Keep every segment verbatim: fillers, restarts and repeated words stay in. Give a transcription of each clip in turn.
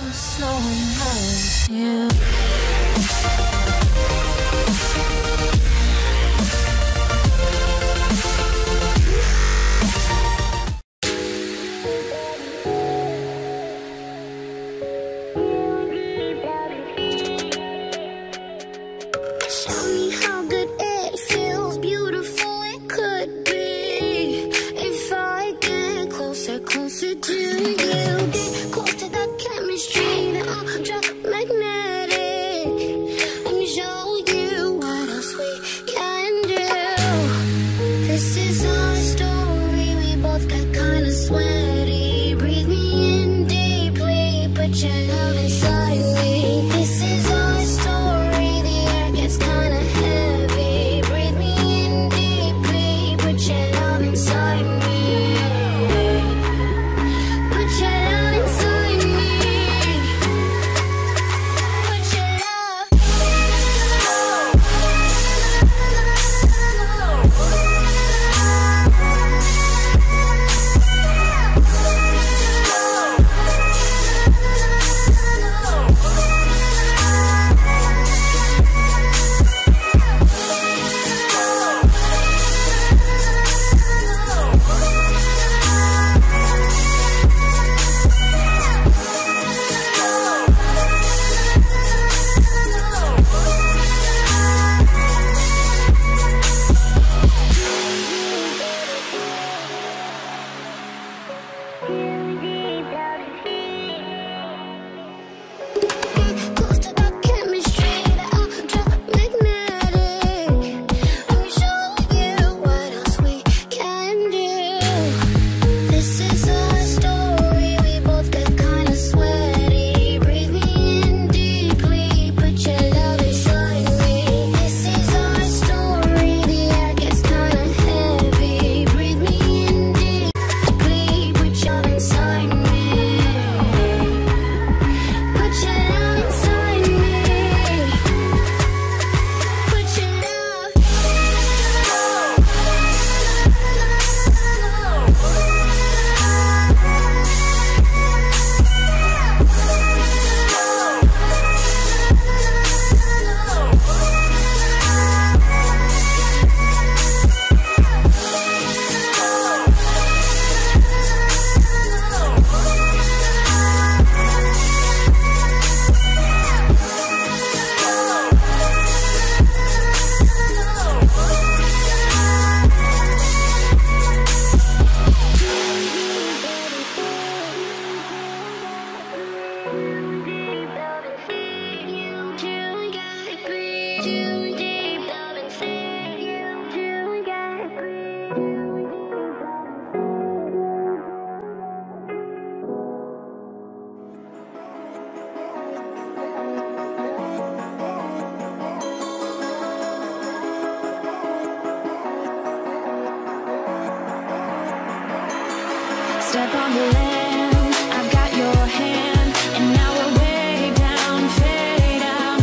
Step on the land, I've got your hand, and now we're way down, fade out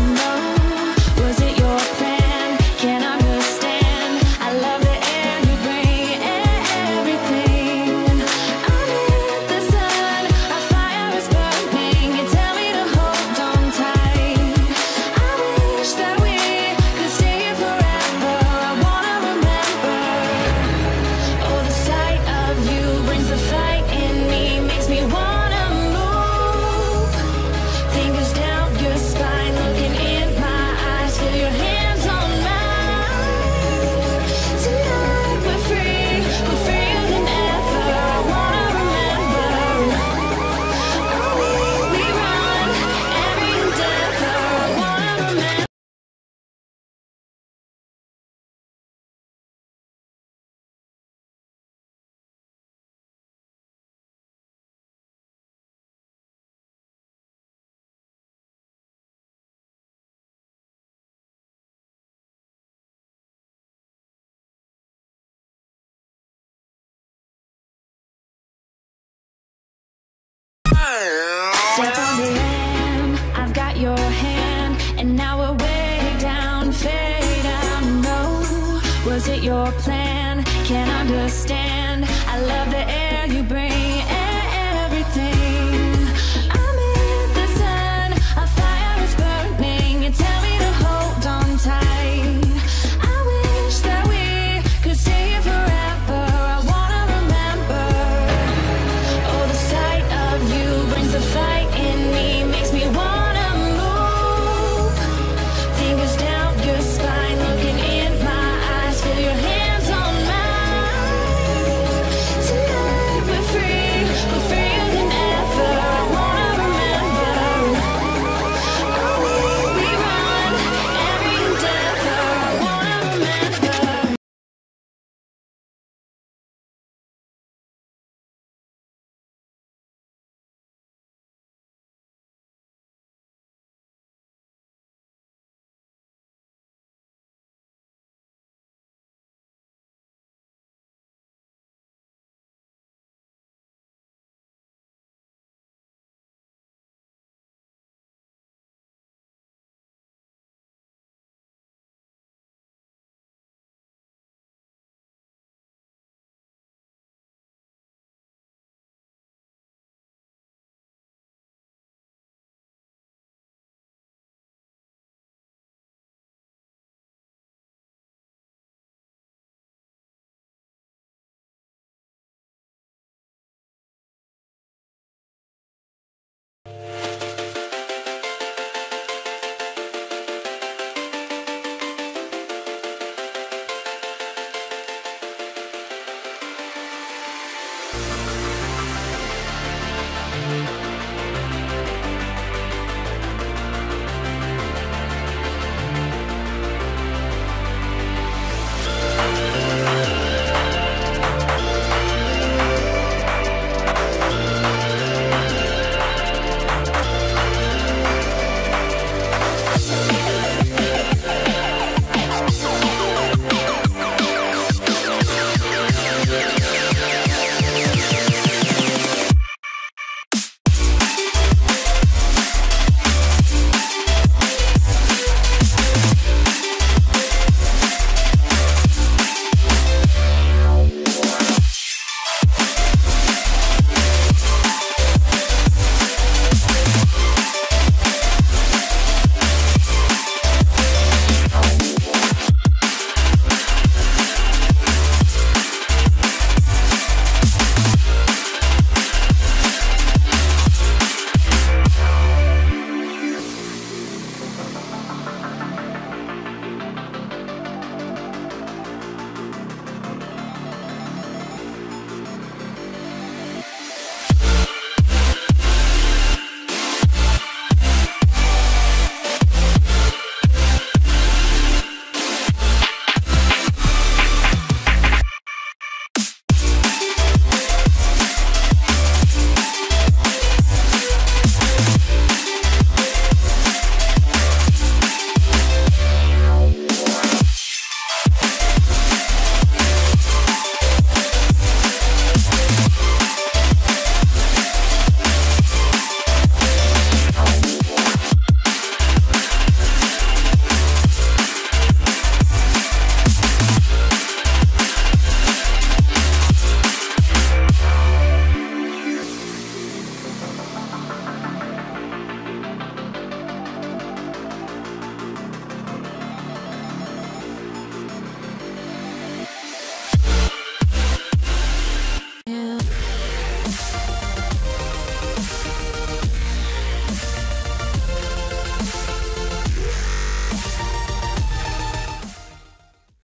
low. Was it your plan? Can't understand. I love the air you bring, everything. Under the sun, our fire is burning. You tell me to hold on tight. I wish that we could stay here forever. I wanna remember. Oh, the sight of you brings the fight. Makes me wanna move. Fingers down your spine, looking in my eyes. Feel your hands on mine. Tonight we're free, we're freer than ever. I wanna remember. Oh, we, we run every endeavor. I wanna remember. Step on the land, I've got your hand, and now we're way down, fade out, no. Was it your plan? Can't understand.